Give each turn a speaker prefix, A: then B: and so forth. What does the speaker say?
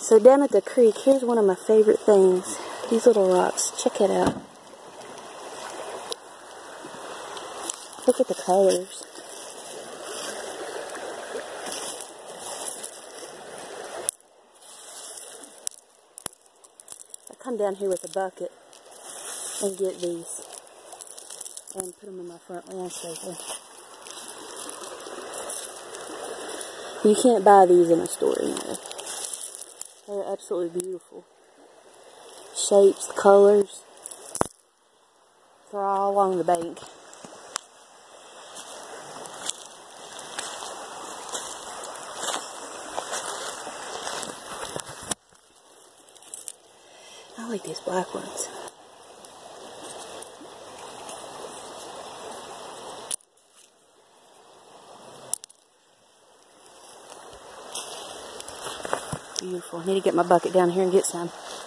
A: So down at the creek, here's one of my favorite things. These little rocks. Check it out. Look at the colors. I come down here with a bucket and get these and put them in my front landscaper. You can't buy these in a store anyway. They're absolutely beautiful. Shapes, colors. They're all along the bank. I like these black ones. Beautiful. I need to get my bucket down here and get some.